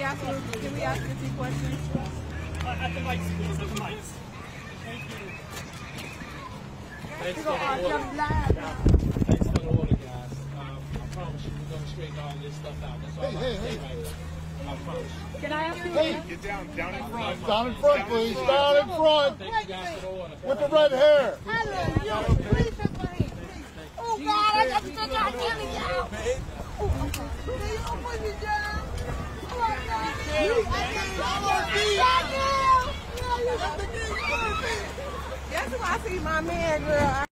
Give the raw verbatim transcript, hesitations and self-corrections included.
we ask you, can we ask you a few questions? Uh, at the mics, please, at the mics. Thank you. Thanks for the order. Thanks for the order, guys. Um, I promise you, we're going to straighten all this stuff out. That's all I'm Hey, going to hey, say right now. I promise you. Can I ask you? Hey, Get down, down in front. down in front, please. Down in front. Thank you guys for the order. With the red hair. Oh God, I got to take out killing y'all. Oh, please don't put me down. Oh my God. That's why I see my man, girl.